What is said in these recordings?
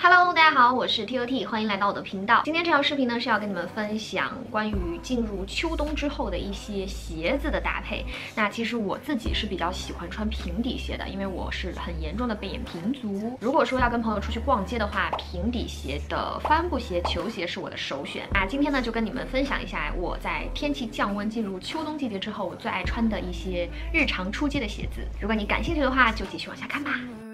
Hello， 大家好，我是 TOT， 欢迎来到我的频道。今天这条视频呢是要跟你们分享关于进入秋冬之后的一些鞋子的搭配。那其实我自己是比较喜欢穿平底鞋的，因为我是很严重的背眼平足。如果说要跟朋友出去逛街的话，平底鞋的帆布鞋、球鞋是我的首选。那今天呢就跟你们分享一下我在天气降温进入秋冬季节之后，我最爱穿的一些日常出街的鞋子。如果你感兴趣的话，就继续往下看吧。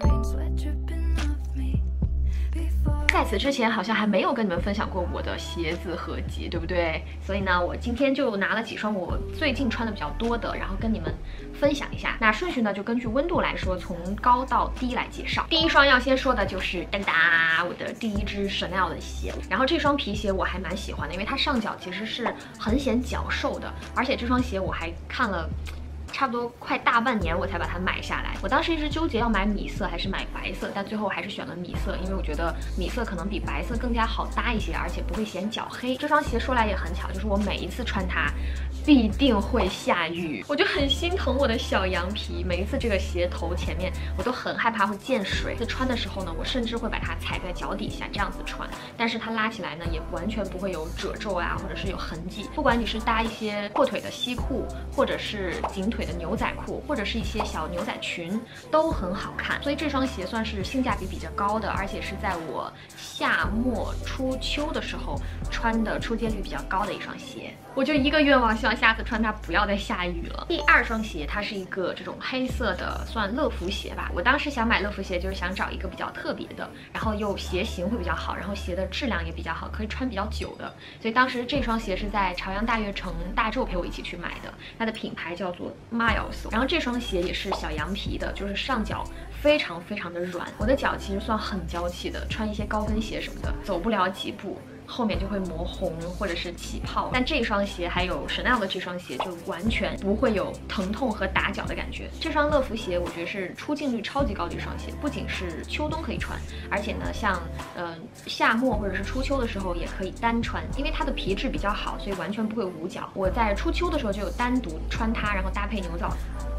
在此之前好像还没有跟你们分享过我的鞋子合集，对不对？所以呢，我今天就拿了几双我最近穿的比较多的，然后跟你们分享一下。那顺序呢，就根据温度来说，从高到低来介绍。第一双要先说的就是噔哒，我的第一只 Chanel 的鞋。然后这双皮鞋我还蛮喜欢的，因为它上脚其实是很显脚瘦的，而且这双鞋我还看了差不多快大半年我才把它买下来。我当时一直纠结要买米色还是买白色，但最后还是选了米色，因为我觉得米色可能比白色更加好搭一些，而且不会显脚黑。这双鞋说来也很巧，就是我每一次穿它必定会下雨，我就很心疼我的小羊皮。每一次这个鞋头前面我都很害怕会溅水，穿的时候呢，我甚至会把它踩在脚底下这样子穿，但是它拉起来呢也完全不会有褶皱啊，或者是有痕迹。不管你是搭一些阔腿的西裤，或者是紧腿的牛仔裤，或者是一些小牛仔裙，都很好看。所以这双鞋算是性价比比较高的，而且是在我夏末初秋的时候穿的出街率比较高的一双鞋。我就一个愿望，希望下次穿它不要再下雨了。第二双鞋，它是一个这种黑色的，算乐福鞋吧。我当时想买乐福鞋，就是想找一个比较特别的，然后又鞋型会比较好，然后鞋的质量也比较好，可以穿比较久的。所以当时这双鞋是在朝阳大悦城大宙陪我一起去买的，它的品牌叫做 Miles。然后这双鞋也是小羊皮的，就是上脚非常的软。我的脚其实算很娇气的，穿一些高跟鞋什么的，走不了几步后面就会磨红或者是起泡，但这双鞋还有 Chanel 的这双鞋就完全不会有疼痛和打脚的感觉。这双乐福鞋我觉得是出镜率超级高的一双鞋，不仅是秋冬可以穿，而且呢像夏末或者是初秋的时候也可以单穿，因为它的皮质比较好，所以完全不会捂脚。我在初秋的时候就有单独穿它，然后搭配牛仔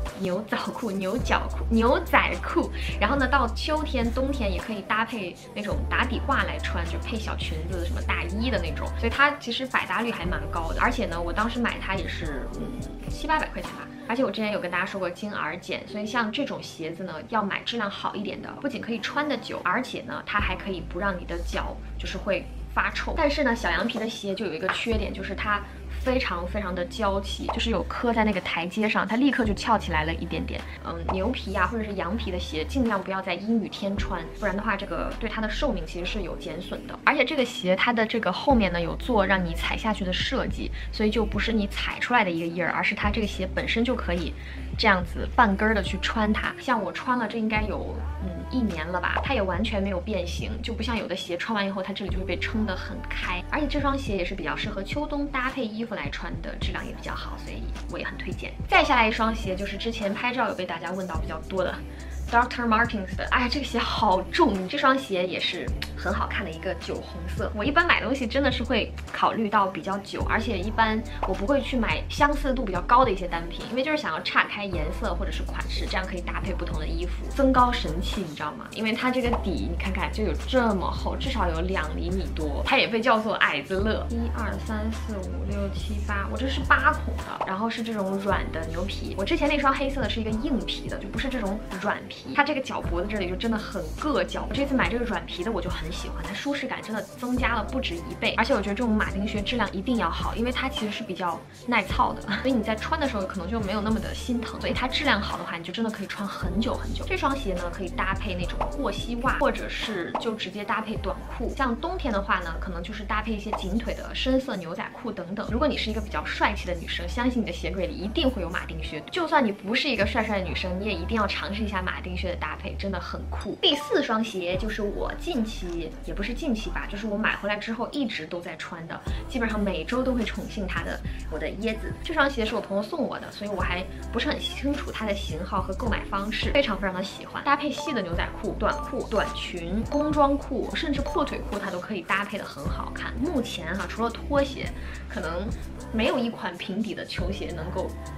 裤，然后呢，到秋天、冬天也可以搭配那种打底褂来穿，就配小裙子、什么大衣的那种，所以它其实百搭率还蛮高的。而且呢，我当时买它也是700-800块钱吧。而且我之前有跟大家说过精而简，所以像这种鞋子呢，要买质量好一点的，不仅可以穿得久，而且呢，它还可以不让你的脚就是会发臭。但是呢，小羊皮的鞋就有一个缺点，就是它非常的娇气，就是有磕在那个台阶上，它立刻就翘起来了一点点。牛皮啊或者是羊皮的鞋，尽量不要在阴雨天穿，不然的话，这个对它的寿命其实是有减损的。而且这个鞋它的这个后面呢有做让你踩下去的设计，所以就不是你踩出来的一个印儿，而是它这个鞋本身就可以这样子半跟的去穿它。像我穿了这应该有1年了吧，它也完全没有变形，就不像有的鞋穿完以后它这里就会被撑得很开。而且这双鞋也是比较适合秋冬搭配衣服来穿的，质量也比较好，所以我也很推荐。再下来一双鞋就是之前拍照有被大家问到比较多的Dr. Martens 的，哎呀，这个鞋好重！这双鞋也是很好看的一个酒红色。我一般买东西真的是会考虑到比较久，而且一般我不会去买相似度比较高的一些单品，因为就是想要岔开颜色或者是款式，这样可以搭配不同的衣服，增高神器，你知道吗？因为它这个底你看看就有这么厚，至少有2厘米多，它也被叫做矮子乐。1、2、3、4、5、6、7、8，我这是8孔的，然后是这种软的牛皮。我之前那双黑色的是一个硬皮的，就不是这种软皮。它这个脚脖子这里就真的很硌脚，我这次买这个软皮的我就很喜欢，它舒适感真的增加了不止1倍。而且我觉得这种马丁靴质量一定要好，因为它其实是比较耐操的，所以你在穿的时候可能就没有那么的心疼，所以它质量好的话，你就真的可以穿很久。这双鞋呢可以搭配那种过膝袜，或者是就直接搭配短裤。像冬天的话呢，可能就是搭配一些紧腿的深色牛仔裤等等。如果你是一个比较帅气的女生，相信你的鞋柜里一定会有马丁靴。就算你不是一个帅的女生，你也一定要尝试一下马丁靴的搭配，真的很酷。第4双鞋就是我近期，也不是近期吧，就是我买回来之后一直都在穿的，基本上每周都会宠幸它的我的椰子。这双鞋是我朋友送我的，所以我还不是很清楚它的型号和购买方式，非常的喜欢。搭配细的牛仔裤、短裤、短裙、工装裤，甚至阔腿裤，它都可以搭配的很好看。目前除了拖鞋，可能没有一款平底的球鞋能够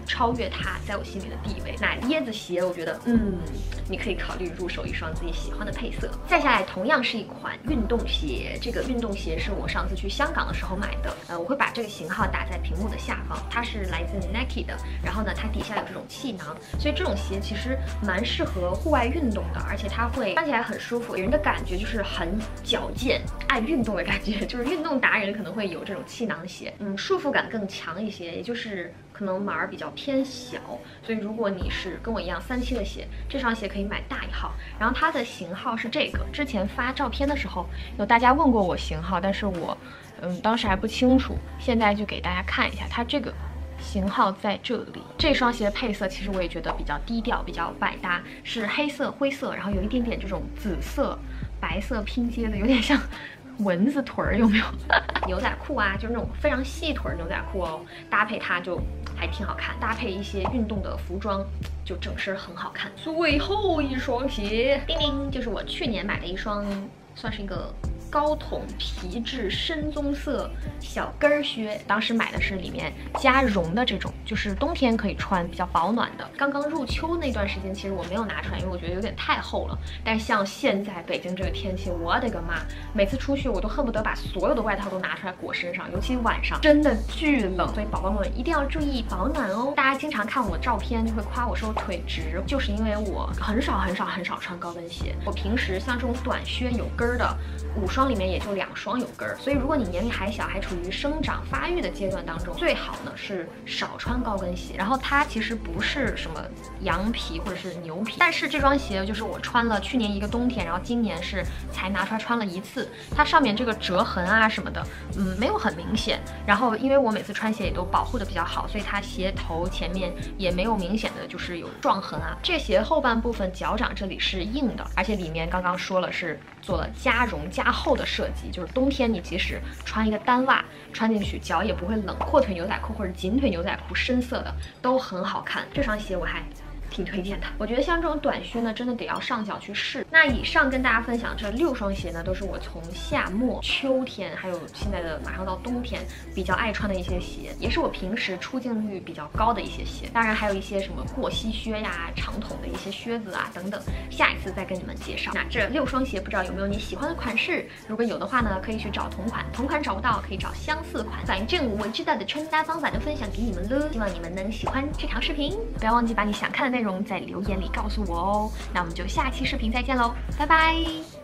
超越它在我心里的地位。那椰子鞋，我觉得，你可以考虑入手一双自己喜欢的配色。再下来，同样是一款运动鞋，这个运动鞋是我上次去香港的时候买的。我会把这个型号打在屏幕的下方，它是来自 Nike 的。然后呢，它底下有这种气囊，所以这种鞋其实蛮适合户外运动的，而且它会穿起来很舒服，给人的感觉就是很矫健、爱运动的感觉，就是运动达人可能会有这种气囊鞋，束缚感更强一些，也就是可能码儿比较偏小，所以如果你是跟我一样37的鞋，这双鞋可以买大一号。然后它的型号是这个，之前发照片的时候有大家问过我型号，但是我当时还不清楚，现在就给大家看一下，它这个型号在这里。这双鞋的配色其实我也觉得比较低调，比较百搭，是黑色、灰色，然后有一点点这种紫色、白色拼接的，有点像蚊子腿儿，有没有？牛仔裤啊，就是那种非常细腿牛仔裤哦，搭配它就还挺好看，搭配一些运动的服装，就整身很好看。最后一双鞋，叮叮，就是我去年买的一双，算是一个高筒皮质深棕色小跟儿靴，当时买的是里面加绒的这种，就是冬天可以穿，比较保暖的。刚刚入秋那段时间，其实我没有拿出来，因为我觉得有点太厚了。但是像现在北京这个天气，我的个妈！每次出去我都恨不得把所有的外套都拿出来裹身上，尤其晚上真的巨冷，所以宝宝们一定要注意保暖哦。大家经常看我照片就会夸我说腿直，就是因为我很少穿高跟鞋。我平时像这种短靴有跟儿的5双里面也就2双有跟儿，所以如果你年龄还小，还处于生长发育的阶段当中，最好呢是少穿高跟鞋。然后它其实不是什么羊皮或者是牛皮，但是这双鞋就是我穿了去年一个冬天，然后今年是才拿出来穿了1次，它上面这个折痕啊什么的，没有很明显。然后因为我每次穿鞋也都保护的比较好，所以它鞋头前面也没有明显的就是有撞痕啊。这鞋后半部分脚掌这里是硬的，而且里面刚刚说了是做了加绒加厚的设计，就是冬天你即使穿一个单袜穿进去，脚也不会冷。阔腿牛仔裤或者紧腿牛仔裤深色的都很好看，这双鞋我还挺推荐的。我觉得像这种短靴呢，真的得要上脚去试。那以上跟大家分享这6双鞋呢，都是我从夏末、秋天，还有现在的马上到冬天比较爱穿的一些鞋，也是我平时出镜率比较高的一些鞋。当然还有一些什么过膝靴呀、长筒的一些靴子啊等等，下一次再跟你们介绍。那这6双鞋不知道有没有你喜欢的款式？如果有的话呢，可以去找同款，同款找不到可以找相似款。反正我知道的穿搭方法都分享给你们了，希望你们能喜欢这条视频。不要忘记把你想看的内容在留言里告诉我哦。那我们就下期视频再见喽，拜拜。